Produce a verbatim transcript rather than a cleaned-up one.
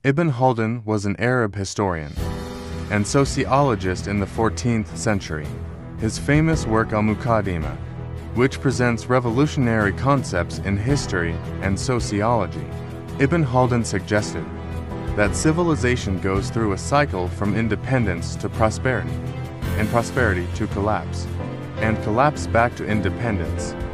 Ibn Khaldun was an Arab historian and sociologist in the fourteenth century. His famous work Al-Muqaddimah, which presents revolutionary concepts in history and sociology. Ibn Khaldun suggested that civilization goes through a cycle from independence to prosperity, and prosperity to collapse, and collapse back to independence.